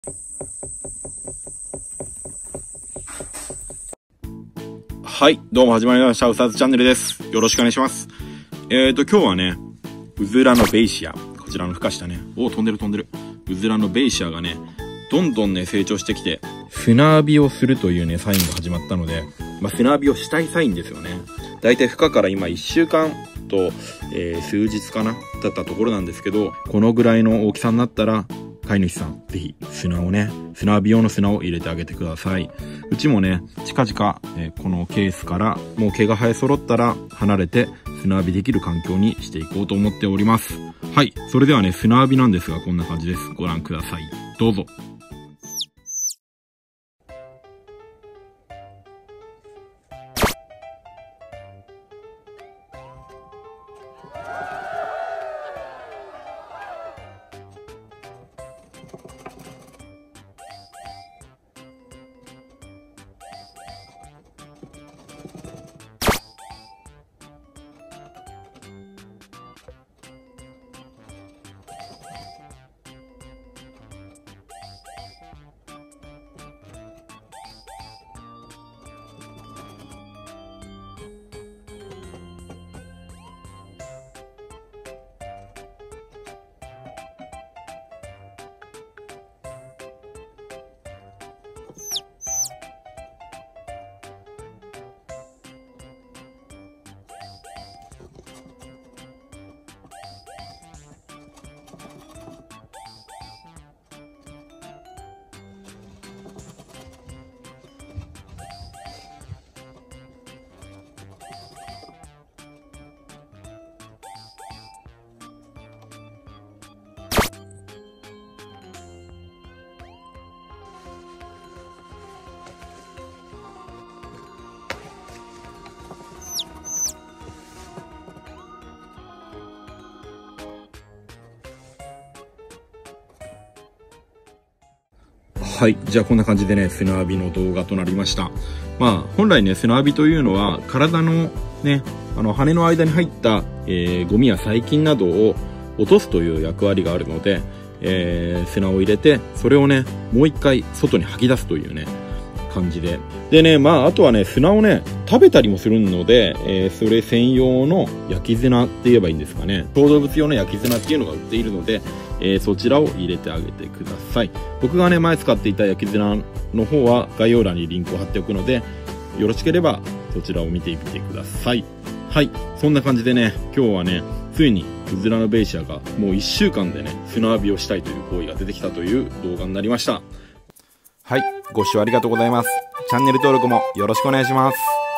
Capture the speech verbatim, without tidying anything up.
はい、どうも始まりました。うさずチャンネルです。よろしくお願いします。えーと、今日はね、うずらのベイシア、こちらの孵化したね、おー、飛んでる飛んでる。うずらのベイシアがね、どんどんね、成長してきて、船浴びをするというね、サインが始まったので、まあ、船浴びをしたいサインですよね。だいたい孵化から今いっしゅうかんと、えー、数日かな経ったところなんですけど、このぐらいの大きさになったら、飼い主さん、ぜひ砂をね、砂浴び用の砂を入れてあげてください。うちもね、近々、えー、このケースからもう毛が生え揃ったら離れて砂浴びできる環境にしていこうと思っております。はい、それではね、砂浴びなんですがこんな感じです。ご覧ください。どうぞ。はい。じゃあこんな感じでね、砂浴びの動画となりました。まあ、本来ね、砂浴びというのは、体のね、あの、羽の間に入った、えー、ゴミや細菌などを落とすという役割があるので、えー、砂を入れて、それをね、もう一回外に吐き出すというね、感じで。でね、まあ、あとはね、砂をね、食べたりもするので、えー、それ専用の焼き砂って言えばいいんですかね。小動物用の焼き砂っていうのが売っているので、えー、そちらを入れてあげてください。僕がね、前使っていた焼き砂の方は概要欄にリンクを貼っておくので、よろしければそちらを見てみてください。はい。そんな感じでね、今日はね、ついにうずらのベイシアがもういっしゅうかんでね、砂浴びをしたいという行為が出てきたという動画になりました。はい。ご視聴ありがとうございます。チャンネル登録もよろしくお願いします。